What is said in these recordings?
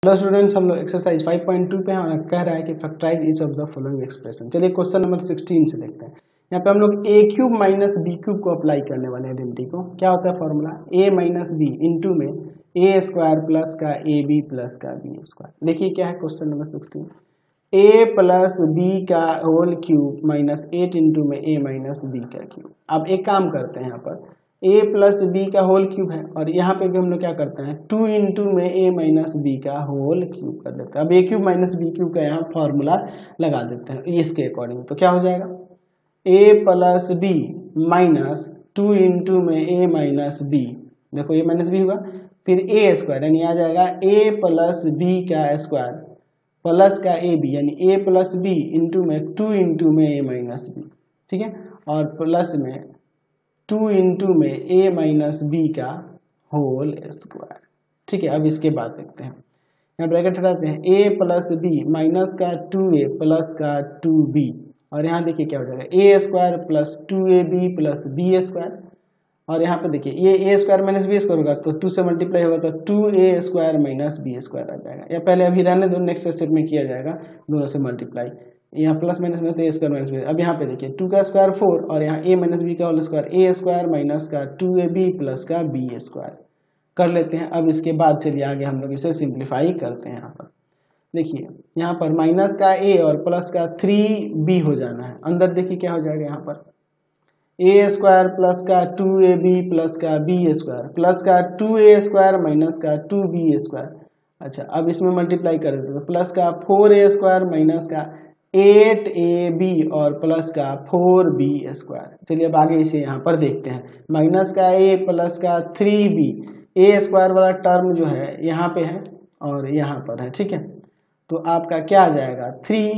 Hello students, हम लोग exercise 5.2 पे हैं और कह रहा है कि factorise each of the following expression. चलिए क्वेश्चन नंबर 16 से देखते हैं। यहाँ पे हम लोग A cube minus B cube को अप्लाई करने वाले हैं आइडेंटिटी को। क्या होता है formula, A minus B into में ए स्क्वायर प्लस का ए बी प्लस का बी स्क्वायर। देखिए क्या है question number 16, A plus B का होल क्यूब माइनस 8 इंटू में ए माइनस बी का क्यूब। अब एक काम करते हैं, यहाँ पर a प्लस बी का होल क्यूब है और यहाँ पे भी हम लोग क्या करते हैं 2 इंटू में a माइनस बी का होल क्यूब कर देते हैं। अब a cube minus B cube का यहाँ फॉर्मूला लगा देते हैं इसके अकॉर्डिंग। तो क्या हो जाएगा, a plus B minus 2 into में a माइनस बी, देखो a माइनस बी हुआ, फिर a स्क्वायर यानी आ जाएगा a प्लस बी का स्क्वायर प्लस का ए बी यानी a प्लस बी इंटू में 2 इंटू में a माइनस बी, ठीक है, और प्लस में 2 इंटू में a माइनस बी का होल स्क्वायर। ठीक है, अब इसके बाद देखते हैं, यहाँ ब्रैकेट हटाते हैं, a प्लस बी माइनस का 2a प्लस का 2b, और यहाँ देखिए क्या हो जाएगा a square plus 2ab plus b square, और यहाँ पे देखिए ये a square minus B square होगा तो 2 से मल्टीप्लाई होगा तो 2a square minus B square आ जाएगा, या पहले अभी रहने दो, नेक्स्ट स्टेप में किया जाएगा दोनों से मल्टीप्लाई। यहाँ प्लस माइनस में तो ए स्क्वायर माइनस बी। अब यहाँ पे देखिए 2 का स्क्वायर 4 और यहाँ a माइनस बी का whole square a square minus का 2ab प्लस का b स्क्वायर कर लेते हैं। अब इसके बाद चलिए आगे हम लोग इसे सिंप्लीफाई करते हैं। यहाँ पर देखिए यहाँ पर माइनस का a और प्लस का 3b हो जाना है, अंदर देखिए क्या हो जाएगा, यहाँ पर a स्क्वायर प्लस का 2ab प्लस का b स्क्वायर प्लस का 2a स्क्वायर माइनस का 2b स्क्वायर। अच्छा, अब इसमें मल्टीप्लाई कर देते हैं, प्लस का 4a स्क्वायर माइनस का 8ab और प्लस का 4b स्क्वायर। चलिए अब आगे इसे यहाँ पर देखते हैं, माइनस का a प्लस का 3b, a स्क्वायर वाला टर्म जो है यहाँ पे है और यहाँ पर है, ठीक है, तो आपका क्या आ जाएगा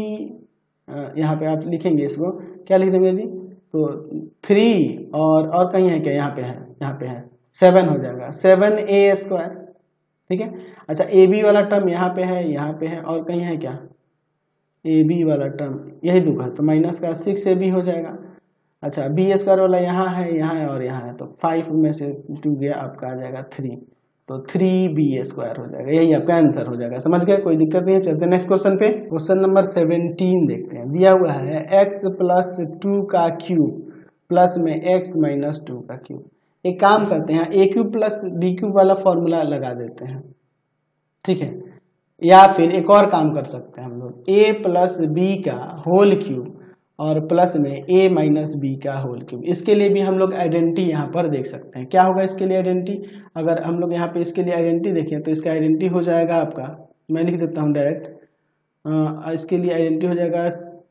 3, यहाँ पे आप लिखेंगे इसको, क्या लिख देंगे जी, तो 3 और कहीं है क्या, यहाँ पे है 7 हो जाएगा 7a स्क्वायर, ठीक है। अच्छा, ए बी वाला टर्म यहाँ पे है और कहीं है क्या, ए बी वाला टर्म यही दूंगा तो माइनस का 6ab हो जाएगा। अच्छा, बी स्क्वायर वाला यहाँ है और यहाँ है तो 5 में से 2 गया, आपका आ जाएगा 3, तो 3b स्क्वायर हो जाएगा, यही आपका आंसर हो जाएगा। समझ गए, कोई दिक्कत नहीं है। चलते हैं नेक्स्ट क्वेश्चन पे। क्वेश्चन नंबर 17 देखते हैं। दिया हुआ है x प्लस 2 का क्यूब प्लस में x माइनस 2 का क्यूब। एक काम करते हैं, a cube plus b cube वाला फॉर्मूला लगा देते हैं, ठीक है, या फिर एक और काम कर सकते हैं हम लोग, a प्लस बी का होल क्यूब और प्लस में a माइनस बी का होल क्यूब। इसके लिए भी हम लोग आइडेंटिटी यहाँ पर देख सकते हैं। क्या होगा इसके लिए आइडेंटिटी, अगर हम लोग यहाँ पे इसके लिए आइडेंटिटी देखें तो इसका आइडेंटिटी हो जाएगा आपका, मैं लिख देता हूँ डायरेक्ट, इसके लिए आइडेंटिटी हो जाएगा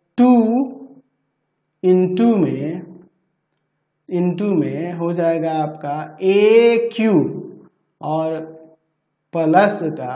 2 इंटू में हो जाएगा आपका a क्यूब और प्लस का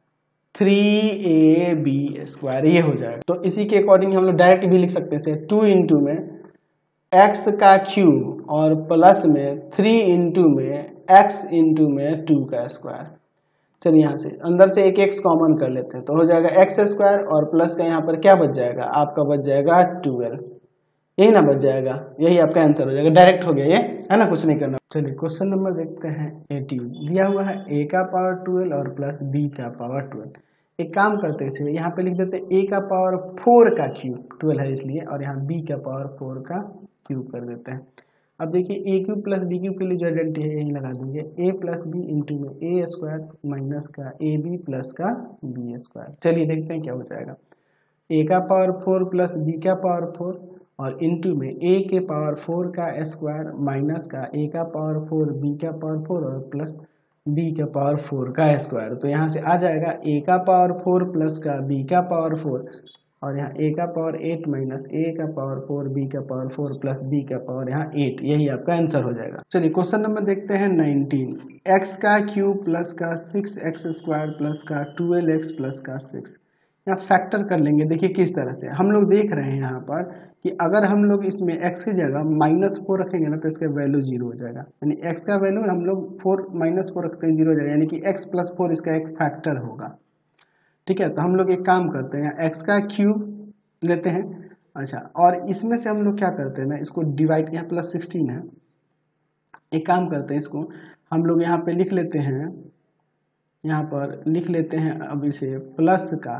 3ab स्क्वायर, ये हो जाएगा। तो इसी के अकॉर्डिंग हम लोग डायरेक्ट भी लिख सकते हैं 2 इंटू में x का क्यूब और प्लस में 3 इंटू में x इंटू में 2 का स्क्वायर। चलिए यहाँ से अंदर से एक x कॉमन कर लेते हैं तो हो जाएगा x स्क्वायर और प्लस का यहाँ पर क्या बच जाएगा, आपका बच जाएगा 12, यही ना बच जाएगा, यही आपका आंसर हो जाएगा, डायरेक्ट हो गया ये, है ना, कुछ नहीं करना। चलिए क्वेश्चन नंबर देखते हैं 18। दिया हुआ है a का पावर 12 और प्लस b का पावर 12। एक काम करते हैं, इसे यहाँ पे लिख देते हैं a का पावर 4 का क्यूब, 12 है इसलिए, और यहाँ b का पावर 4 का क्यूब कर देते हैं। अब देखिए a cube plus b cube के लिए जो आइडेंटिटी है यही लगा देंगे, a प्लस बी इंटू में a स्क्वायर माइनस का ए बी प्लस का b स्क्वायर। चलिए देखते हैं क्या हो जाएगा, a का पावर 4 प्लस b का पावर 4 और इंटू में a के पावर 4 का स्क्वायर माइनस का a का पावर 4 b का पावर 4 और प्लस b का पावर 4 का स्क्वायर। तो यहाँ से आ जाएगा a का पावर 4 प्लस का b का पावर 4 और यहाँ a का पावर 8 माइनस a का पावर 4 b का पावर 4 प्लस b का पावर यहाँ 8, यही आपका आंसर हो जाएगा। चलिए क्वेश्चन नंबर देखते हैं 19। x का क्यूब प्लस का 6x स्क्वायर प्लस का 12x प्लस का 6, यहाँ फैक्टर कर लेंगे। देखिए किस तरह से हम लोग देख रहे हैं यहाँ पर कि अगर हम लोग इसमें x की जगह -4 रखेंगे ना तो इसका वैल्यू 0 हो जाएगा, यानी x का वैल्यू हम लोग 4 -4 रखते हैं 0 हो जाएगा, यानी कि x प्लस 4 इसका एक फैक्टर होगा, ठीक है। तो हम लोग एक काम करते हैं, x का क्यूब लेते हैं, अच्छा, और इसमें से हम लोग क्या करते हैं ना, इसको डिवाइड, यहाँ प्लस 16 है, एक काम करते हैं, इसको हम लोग यहाँ पे लिख लेते हैं यहाँ पर लिख लेते हैं अब इसे प्लस का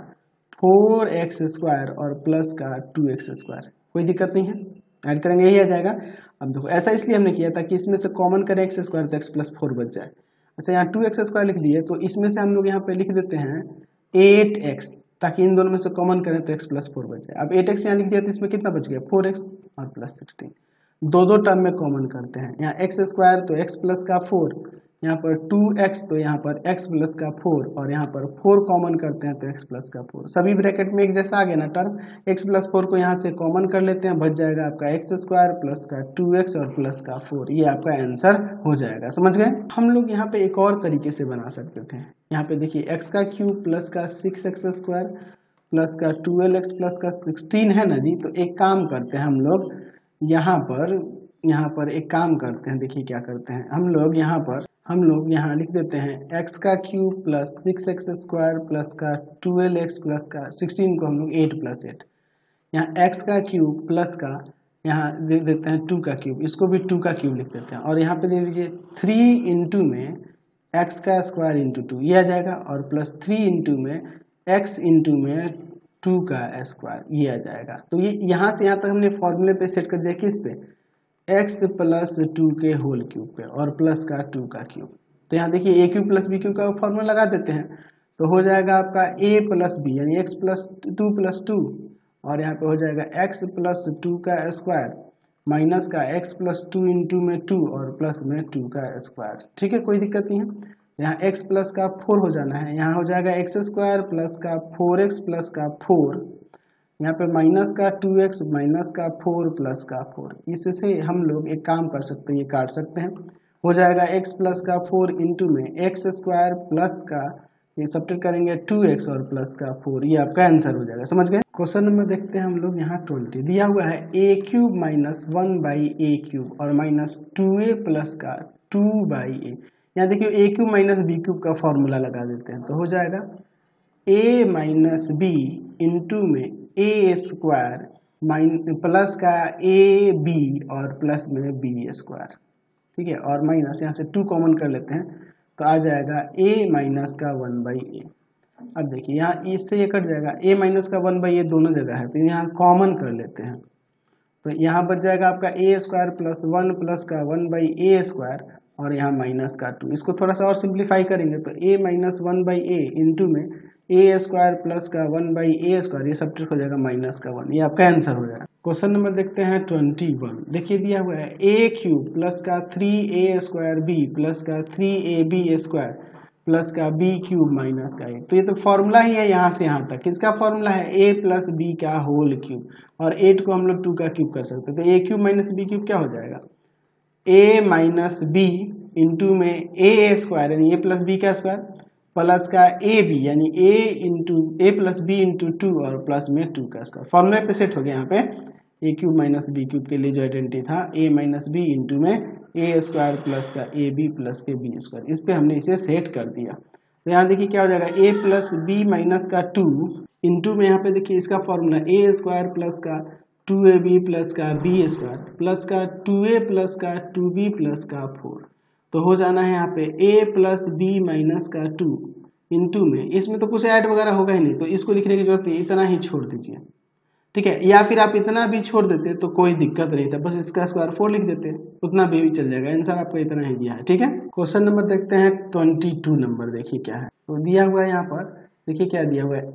4x² और प्लस का 2x²। कोई दिक्कत नहीं है, ऐड करेंगे यही आ जाएगा। अब देखो ऐसा इसलिए हमने किया था कि इसमें से कॉमन करें x² तो x+4 बच जाए। अच्छा यहाँ 2x² लिख दिए तो इसमें से हम लोग यहाँ पे लिख देते हैं 8x, ताकि इन दोनों में से कॉमन करें तो x+4 बच जाए। अब 8x यहाँ लिख दिया तो इसमें कितना बच गया 4x और प्लस 16। दो टर्म में कॉमन करते हैं, यहाँ x² तो x प्लस का 4, यहाँ पर 2x तो यहाँ पर x प्लस का 4 और यहाँ पर 4 कॉमन करते हैं तो x प्लस का 4। सभी ब्रैकेट में एक जैसा आ गया ना टर्म, x+4 को यहाँ से कॉमन कर लेते हैं, बच जाएगा आपका x² प्लस का 2x और प्लस का 4। ये आपका आंसर हो जाएगा। समझ गए। हम लोग यहाँ पे एक और तरीके से बना सकते थे। यहाँ पे देखिए x³ प्लस का 6x² प्लस का 12x प्लस का 16 है ना जी। तो एक काम करते हैं हम लोग यहाँ पर एक काम करते हैं, देखिए क्या करते हैं हम लोग यहाँ लिख देते हैं x³ प्लस 6x² प्लस का 12x प्लस का 16 को हम लोग 8+8। यहाँ x³ प्लस का यहाँ दे देते हैं 2 का क्यूब, इसको भी 2 का क्यूब लिख देते हैं और यहाँ पे दे दीजिए 3 इंटू में x² इंटू 2 ये आ जाएगा और प्लस 3 इंटू में x इंटू में 2 का² ये आ जाएगा। तो ये यहाँ से यहाँ तक हमने फॉर्मूले पे सेट कर दिया किस पे, x+2 के होल क्यूब पे और प्लस का 2 का क्यूब। तो यहाँ देखिए a³ प्लस b³ का फॉर्मूला लगा देते हैं तो हो जाएगा आपका a प्लस b यानी x+2 प्लस 2 और यहाँ पे हो जाएगा x+2 का स्क्वायर माइनस का x+2 इंटू में 2 और प्लस में 2 का स्क्वायर। ठीक है, कोई दिक्कत नहीं है। यहाँ x प्लस का 4 हो जाना है, यहाँ हो जाएगा x² प्लस का 4x प्लस का 4, यहाँ पे माइनस का 2x माइनस का 4 प्लस का 4। इससे हम लोग एक काम कर सकते हैं, ये काट सकते हैं, हो जाएगा x प्लस का 4 इंटू में x² प्लस का ये सब्ट्रैक्ट करेंगे 2x और प्लस का 4। ये आपका आंसर हो जाएगा। समझ गए। क्वेश्चन नंबर देखते हैं हम लोग। यहाँ 20 दिया हुआ है a³ माइनस 1/a³ और माइनस 2a प्लस का 2/a। यहाँ देखिए a³ माइनस b³ का फॉर्मूला लगा देते हैं तो हो जाएगा a माइनस b इंटू में a² प्लस का ab और प्लस में b²। ठीक है, और माइनस यहाँ से 2 कॉमन कर लेते हैं तो आ जाएगा a माइनस का 1/a। अब देखिए यहाँ इससे ये कट जाएगा, a माइनस का 1/a दोनों जगह है तो यहाँ कॉमन कर लेते हैं तो यहाँ बच जाएगा आपका a² प्लस 1 प्लस का 1/a² और यहाँ माइनस का 2। इसको थोड़ा सा और सिंप्लीफाई करेंगे तो a माइनस 1/a इंटू में a² प्लस का 1/a², ये सब हो जाएगा माइनस का 1। ये आपका आंसर हो जाएगा। क्वेश्चन नंबर देखते हैं 21। देखिए दिया हुआ है a³ प्लस का 3a²b प्लस का 3ab² प्लस का b³ माइनस का 8। तो ये तो फॉर्मूला ही है यहाँ से यहाँ तक। किसका फॉर्मूला है, a प्लस b का होल क्यूब और 8 को हम लोग 2 का क्यूब कर सकते हैं। तो a³ माइनस b³ क्या हो जाएगा, a माइनस b इंटू में a² यानी a प्लस b का स्क्वायर प्लस का ab यानी a प्लस b इंटू 2 और प्लस में 2 का स्क्वायर। फॉर्मूले पे सेट हो गया। यहाँ पे a³ माइनस b³ के लिए जो आइडेंटिटी था a माइनस b इंटू में a² प्लस का ab प्लस के b², इस पे हमने इसे सेट कर दिया। तो यहाँ देखिए क्या हो जाएगा, a प्लस b माइनस का 2 इंटू में यहाँ पे देखिए इसका फॉर्मूला a² प्लस का 2ab प्लस का b² प्लस का 2a प्लस का 2b प्लस का 4। तो हो जाना है यहाँ पे a प्लस b माइनस का 2 इंटू में, इसमें तो कुछ ऐड वगैरह होगा ही नहीं तो इसको लिखने की जरूरत नहीं, इतना ही छोड़ दीजिए। ठीक है, या फिर आप इतना भी छोड़ देते तो कोई दिक्कत नहीं था, बस इसका स्क्वायर 4 लिख देते, उतना भी चल जाएगा। आंसर आपको इतना ही दिया है। ठीक है, क्वेश्चन नंबर देखते हैं 22 नंबर। देखिए क्या है, तो दिया हुआ है यहाँ पर, देखिए क्या दिया हुआ है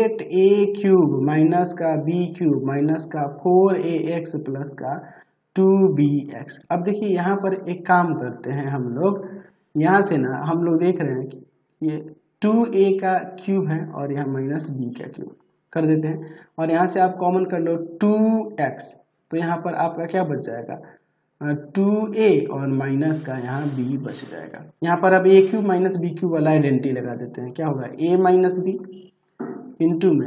8a³ माइनस का b³ माइनस का 4ax प्लस का 2bx। अब देखिए यहाँ पर एक काम करते हैं हम लोग, यहाँ से ना हम लोग देख रहे हैं कि ये 2a का क्यूब है और यहाँ माइनस b का क्यूब कर देते हैं और यहाँ से आप कॉमन कर लो 2x, तो यहाँ पर आपका क्या बच जाएगा 2a और माइनस का यहाँ b बच जाएगा। यहाँ पर अब a³ माइनस b³ वाला आइडेंटिटी लगा देते हैं। क्या होगा a माइनस b इंटू में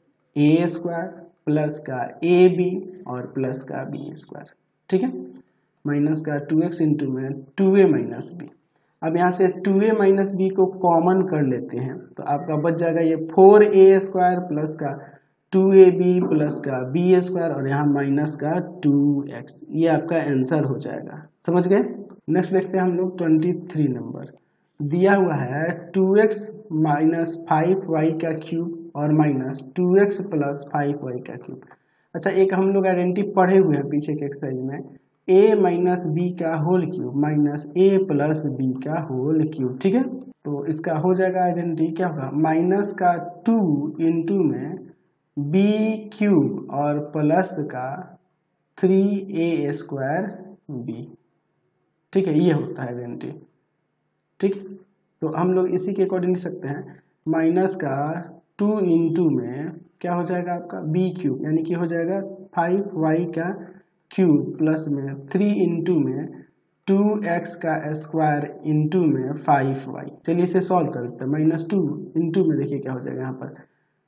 a² प्लस का ab और प्लस का b²। ठीक है, माइनस का 2x इंटू में 2a माइनस b। अब यहाँ से 2a माइनस b को कॉमन कर लेते हैं तो आपका बच जाएगा ये 4a² प्लस का 2ab प्लस का b² और यहाँ माइनस का 2x। ये आपका आंसर हो जाएगा। समझ गए। नेक्स्ट देखते हैं हम लोग 23 नंबर। दिया हुआ है 2x माइनस 5y का क्यूब और माइनस 2x प्लस 5y का क्यूब। अच्छा, एक हम लोग आइडेंटिटी पढ़े हुए हैं पीछे के एक्सरसाइज में, a माइनस बी का whole cube minus a plus B का होल क्यूब। ठीक है, तो इसका हो जाएगा आइडेंटिटी क्या होगा, माइनस का 2 इंटू में b क्यूब और प्लस का 3a स्क्वायर b। ठीक है, ये होता है आइडेंटिटी। ठीक, तो हम लोग इसी के अकॉर्डिंग लिख सकते हैं, माइनस का 2 इंटू में क्या हो जाएगा आपका b क्यूब, यानी कि हो जाएगा 5y का क्यूब प्लस में 3 इंटू में 2x का स्क्वायर इंटू में 5y। चलिए इसे सॉल्व कर देते हैं। माइनस 2 इंटू में देखिए क्या हो जाएगा यहाँ पर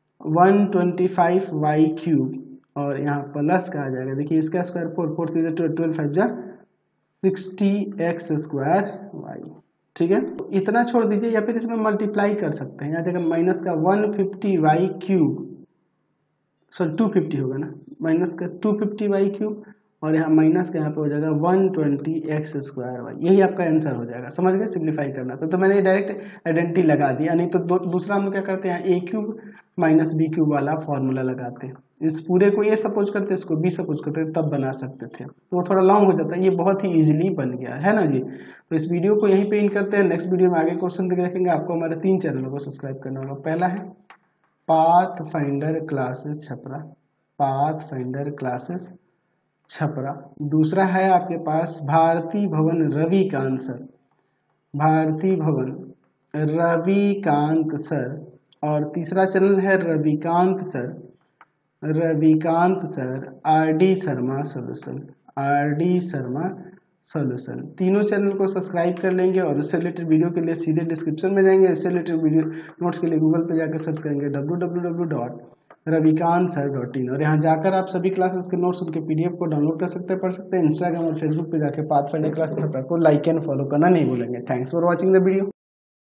125y क्यूब और यहाँ प्लस का आ जाएगा, देखिए इसका स्क्वायर 4 4 3 12 5 जा 60x स्क्वायर y। ठीक है, तो इतना छोड़ दीजिए या फिर इसमें मल्टीप्लाई कर सकते हैं। यहाँ जगह माइनस का 150y क्यूब, सॉरी 250 होगा ना, माइनस का 250y क्यूब और यहाँ माइनस का यहाँ पे हो जाएगा 120x स्क्वायर y। यही आपका आंसर हो जाएगा। समझ गए, सिंप्लीफाई करना तो मैंने डायरेक्ट आइडेंटिटी लगा दिया, नहीं तो दूसरा हम क्या करते हैं, a cube minus B cube वाला फॉर्मूला लगाते हैं। इस पूरे को ए सपोज करते, इसको बी सपोज करते, तब बना सकते थे, तो वो थोड़ा लॉन्ग हो जाता है। ये बहुत ही इजीली बन गया है ना जी। तो इस वीडियो को यहीं पे एंड करते हैं। नेक्स्ट वीडियो में आगे क्वेश्चन देखेंगे। आपको हमारे 3 चैनलों को सब्सक्राइब करना होगा। पहला है Path Finder Classes Chhapra, Path Finder Classes Chhapra. दूसरा है आपके पास भारती भवन रविकांत सर, भारती भवन रविकांत सर। और तीसरा चैनल है Ravikant sir, Ravikant sir RD Sharma solution, RD Sharma solution. तीनों चैनल को सब्सक्राइब कर लेंगे और उससे रिलेटेड वीडियो के लिए सीधे डिस्क्रिप्शन में जाएंगे। इससे रिलेटेड वीडियो नोट्स के लिए गूगल पे जाकर सर्च करेंगे www.ravikantsir.in और यहाँ जाकर आप सभी क्लासेस के नोट्स उनके पीडीएफ को डाउनलोड कर सकते हैं, पढ़ सकते हैं। इंस्टाग्राम और फेसबुक पे जाकर पाथ फाइंडर क्लासेस को लाइक एंड फॉलो करना नहीं भूलेंगे। Thanks for watching the video.